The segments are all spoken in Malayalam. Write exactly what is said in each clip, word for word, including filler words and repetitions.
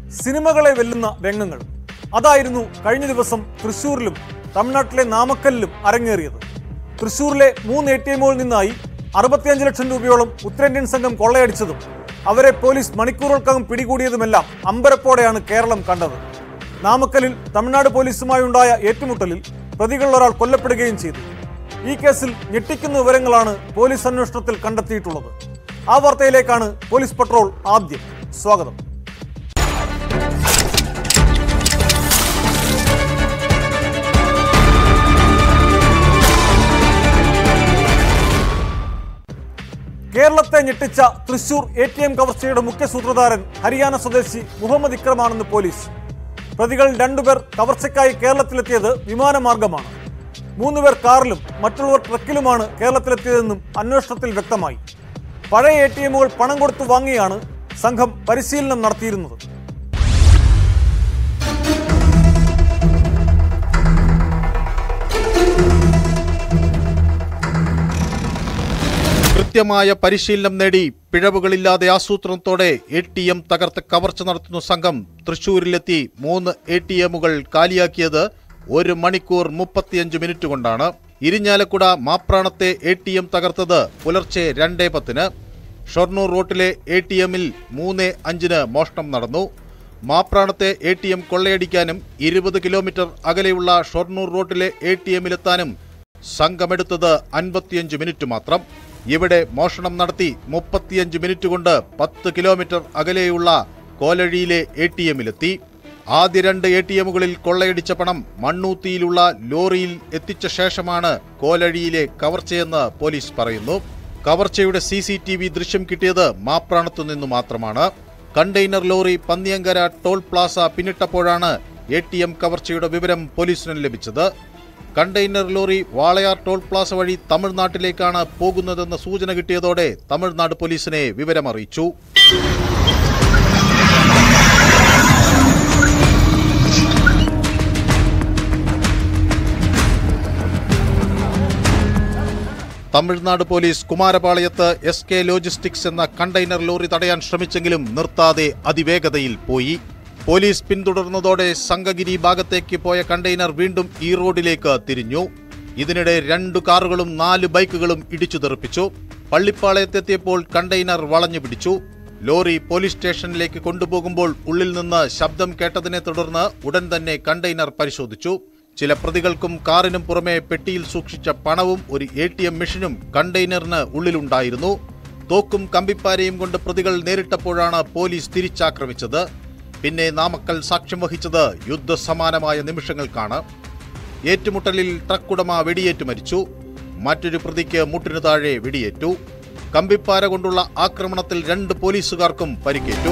സിനിമകളെ വെല്ലുന്ന രംഗങ്ങൾ. അതായിരുന്നു കഴിഞ്ഞ ദിവസം തൃശ്ശൂരിലും തമിഴ്നാട്ടിലെ നാമക്കലിലും അരങ്ങേറിയത്. തൃശ്ശൂരിലെ മൂന്ന് എ ടി എമ്മുകളിൽ നിന്നായി അറുപത്തിയഞ്ച് ലക്ഷം രൂപയോളം ഉത്തരേന്ത്യൻ സംഘം കൊള്ളയടിച്ചതും അവരെ പോലീസ് മണിക്കൂറുകൾക്കകം പിടികൂടിയതുമെല്ലാം അമ്പരപ്പോടെയാണ് കേരളം കണ്ടത്. നാമക്കലിൽ തമിഴ്നാട് പോലീസുമായുണ്ടായ ഏറ്റുമുട്ടലിൽ പ്രതികളിലൊരാൾ കൊല്ലപ്പെടുകയും ചെയ്തു. ഈ കേസിൽ ഞെട്ടിക്കുന്ന വിവരങ്ങളാണ് പോലീസ് അന്വേഷണത്തിൽ കണ്ടെത്തിയിട്ടുള്ളത്. ആ വാർത്തയിലേക്കാണ് പോലീസ് പട്രോൾ ആദ്യം. സ്വാഗതം. കേരളത്തെ ഞെട്ടിച്ച തൃശൂർ എ ടി എം കവർച്ചയുടെ മുഖ്യ സൂത്രധാരൻ ഹരിയാന സ്വദേശി മുഹമ്മദ് ഇക്രമാണെന്ന് പോലീസ്. പ്രതികൾ രണ്ടുപേർ കവർച്ചയ്ക്കായി കേരളത്തിലെത്തിയത് വിമാനമാർഗമാണ്. മൂന്നുപേർ കാറിലും മറ്റുള്ളവർ ട്രക്കിലുമാണ് കേരളത്തിലെത്തിയതെന്നും അന്വേഷണത്തിൽ വ്യക്തമായി. പഴയ എ ടി എമ്മുകൾ പണം കൊടുത്തു വാങ്ങിയാണ് സംഘം പരിശീലനം നടത്തിയിരുന്നത്. കൃത്യമായ പരിശീലനം നേടി പിഴവുകളില്ലാതെ ആസൂത്രണത്തോടെ എ ടി എം തകർത്ത് കവർച്ച നടത്തുന്ന സംഘം തൃശൂരിലെത്തി മൂന്ന് എ ടി എമ്മുകൾ കാലിയാക്കിയത് ഒരു മണിക്കൂർ മുപ്പത്തിയഞ്ച് മിനിറ്റ് കൊണ്ടാണ്. ഇരിഞ്ഞാലക്കുട മാപ്രാണത്തെ എ ടി എം തകർത്തത് പുലർച്ചെ രണ്ടേ പത്തിന്. ഷൊർണൂർ റോട്ടിലെ എ ടി എമ്മിൽ മൂന്ന് അഞ്ചിന് മോഷണം നടന്നു. മാപ്രാണത്തെ എ ടി എം കൊള്ളയടിക്കാനും ഇരുപത് കിലോമീറ്റർ അകലെയുള്ള ഷൊർണൂർ റോട്ടിലെ എ ടി എമ്മിലെത്താനും സംഘമെടുത്തത് അൻപത്തിയഞ്ച് മിനിറ്റ് മാത്രം. ഇവിടെ മോഷണം നടത്തി മുപ്പത്തിയഞ്ച് മിനിറ്റ് കൊണ്ട് പത്ത് കിലോമീറ്റർ അകലെയുള്ള കോലഴിയിലെ എ ടി എമ്മിലെത്തി. ആദ്യ രണ്ട് എ ടി എമ്മുകളിൽ കൊള്ളയടിച്ച പണം മണ്ണൂത്തിയിലുള്ള ലോറിയിൽ എത്തിച്ച ശേഷമാണ് കോലഴിയിലെ കവർച്ചയെന്ന് പോലീസ് പറയുന്നു. കവർച്ചയുടെ സി സി ടി വി ദൃശ്യം കിട്ടിയത് മാപ്രാണത്തു നിന്നു മാത്രമാണ്. Container lorry Panniyankara toll plaza പിന്നിട്ടപ്പോഴാണ് എ ടി എം കവർച്ചയുടെ വിവരം പോലീസിന് ലഭിച്ചത്. Container lorry Walayar toll plaza വഴി തമിഴ്നാട്ടിലേക്കാണ് പോകുന്നതെന്ന സൂചന കിട്ടിയതോടെ തമിഴ്നാട് പോലീസിനെ വിവരമറിയിച്ചു. തമിഴ്നാട് പോലീസ് കുമാരപാളയത്ത് എസ് കെ ലോജിസ്റ്റിക്സ് എന്ന കണ്ടെയ്നർ ലോറി തടയാൻ ശ്രമിച്ചെങ്കിലും നിർത്താതെ അതിവേഗതയിൽ പോയി. പോലീസ് പിന്തുടർന്നതോടെ സംഘഗിരി ഭാഗത്തേക്ക് പോയ കണ്ടെയ്നർ വീണ്ടും ഈ റോഡിലേക്ക് തിരിഞ്ഞു. ഇതിനിടെ രണ്ടു കാറുകളും നാല് ബൈക്കുകളും ഇടിച്ചു തെറിപ്പിച്ചു. പള്ളിപ്പാളയത്തെത്തിയപ്പോൾ കണ്ടെയ്നർ വളഞ്ഞു പിടിച്ചു. ലോറി പോലീസ് സ്റ്റേഷനിലേക്ക് കൊണ്ടുപോകുമ്പോൾ ഉള്ളിൽ നിന്ന് ശബ്ദം കേട്ടതിനെ തുടർന്ന് ഉടൻ തന്നെ കണ്ടെയ്നർ പരിശോധിച്ചു. ചില പ്രതികൾക്കും കാറിനും പുറമെ പെട്ടിയിൽ സൂക്ഷിച്ച പണവും ഒരു എ ടി എം മെഷീനും കണ്ടെയ്നറിന് ഉള്ളിലുണ്ടായിരുന്നു. തോക്കും കമ്പിപ്പാരയും കൊണ്ട് പ്രതികൾ നേരിട്ടപ്പോഴാണ് പോലീസ് തിരിച്ചാക്രമിച്ചത്. പിന്നെ നാമക്കൽ സാക്ഷ്യം വഹിച്ചത് യുദ്ധസമാനമായ നിമിഷങ്ങൾക്കാണ്. ഏറ്റുമുട്ടലിൽ ട്രക്കുടമ വെടിയേറ്റു മരിച്ചു. മറ്റൊരു പ്രതിക്ക് മുട്ടിനു താഴെ വെടിയേറ്റു. കമ്പിപ്പാര കൊണ്ടുള്ള ആക്രമണത്തിൽ രണ്ട് പോലീസുകാർക്കും പരിക്കേറ്റു.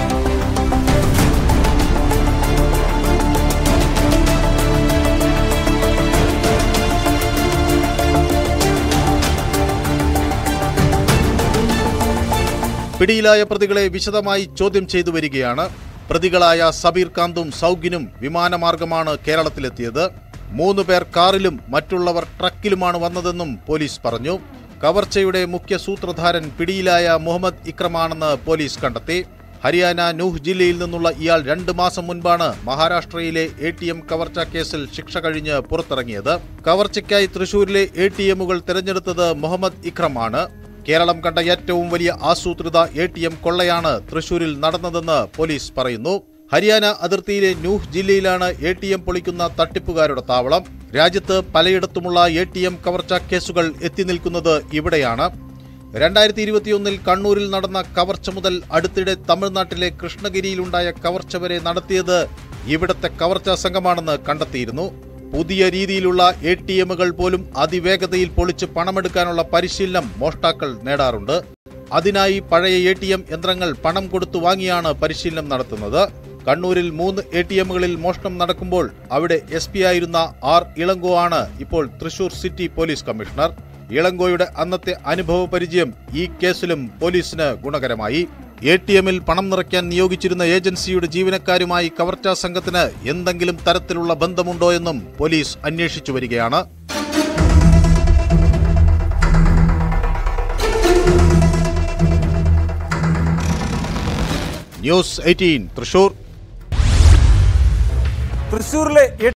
പിടിയിലായ പ്രതികളെ വിശദമായി ചോദ്യം ചെയ്തു വരികയാണ്. പ്രതികളായ സബീർ കാന്തും സൗഗിനും വിമാനമാർഗമാണ് കേരളത്തിലെത്തിയത്. മൂന്നു പേർ കാറിലും മറ്റുള്ളവർ ട്രക്കിലുമാണ് വന്നതെന്നും പോലീസ് പറഞ്ഞു. കവർച്ചയുടെ മുഖ്യ സൂത്രധാരൻ പിടിയിലായ മുഹമ്മദ് ഇക്രമാണെന്ന് പോലീസ് കണ്ടെത്തി. ഹരിയാന നൂഹ് ജില്ലയിൽ നിന്നുള്ള ഇയാൾ രണ്ടു മാസം മുൻപാണ് മഹാരാഷ്ട്രയിലെ എ ടി എം കവർച്ചാ കേസിൽ ശിക്ഷ കഴിഞ്ഞ് പുറത്തിറങ്ങിയത്. കവർച്ചയ്ക്കായി തൃശൂരിലെ എ ടി എമ്മുകൾ തെരഞ്ഞെടുത്തത് മുഹമ്മദ് ഇക്രമാണ്. കേരളം കണ്ട ഏറ്റവും വലിയ ആസൂത്രിത എ ടി എം കൊള്ളയാണ് തൃശൂരിൽ നടന്നതെന്ന് പോലീസ് പറയുന്നു. ഹരിയാന അതിർത്തിയിലെ നൂഹ് ജില്ലയിലാണ് എ ടി എം പൊളിക്കുന്ന തട്ടിപ്പുകാരുടെ താവളം. രാജ്യത്ത് പലയിടത്തുമുള്ള എ ടി എം കവർച്ചാ കേസുകൾ എത്തി നിൽക്കുന്നത് ഇവിടെയാണ്. രണ്ടായിരത്തി ഇരുപത്തിയൊന്നിൽ കണ്ണൂരിൽ നടന്ന കവർച്ച മുതൽ അടുത്തിടെ തമിഴ്നാട്ടിലെ കൃഷ്ണഗിരിയിലുണ്ടായ കവർച്ച വരെ നടത്തിയത് ഇവിടത്തെ കവർച്ചാ സംഘമാണെന്ന് കണ്ടെത്തിയിരുന്നു. പുതിയ രീതിയിലുള്ള എ ടി എമ്മുകൾ പോലും അതിവേഗതയിൽ പൊളിച്ച് പണമെടുക്കാനുള്ള പരിശീലനം മോഷ്ടാക്കൾ നേടാറുണ്ട്. അതിനായി പഴയ എ ടി എം യന്ത്രങ്ങൾ പണം കൊടുത്തു വാങ്ങിയാണ് പരിശീലനം നടത്തുന്നത്. കണ്ണൂരിൽ മൂന്ന് എ ടി എമ്മുകളിൽ മോഷണം നടക്കുമ്പോൾ അവിടെ എസ് പി ആയിരുന്ന ആർ ഇളങ്കോ ആണ് ഇപ്പോൾ തൃശൂർ സിറ്റി പോലീസ് കമ്മീഷണർ. ഇളങ്കോയുടെ അന്നത്തെ അനുഭവ പരിചയം ഈ കേസിലും പോലീസിന് ഗുണകരമായി. എ ടി എമ്മിൽ പണം നിറയ്ക്കാൻ നിയോഗിച്ചിരുന്ന ഏജൻസിയുടെ ജീവനക്കാരുമായി കവർച്ചാ സംഘത്തിന് എന്തെങ്കിലും തരത്തിലുള്ള ബന്ധമുണ്ടോ എന്നും പോലീസ് അന്വേഷിച്ചു വരികയാണ്. News eighteen Thrissur. തൃശൂരിലെ